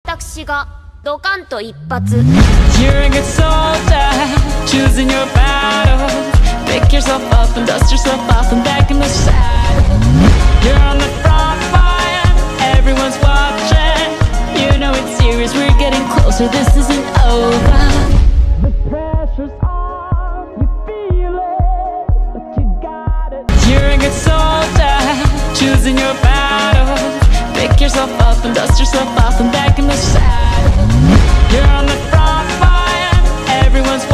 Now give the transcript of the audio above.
私がドカンと一発 You're a good soldier, choosing your battle. Pick yourself up and dust yourself off and back in the saddle. You're on the front line, everyone's watching. You know it's serious, we're getting closer, this isn't over. The pressure's on, you feel it, but you got it. You're a good soldier, choosing your battle. Pick yourself up and dust yourself off and back in the saddle. You're on the front line, everyone's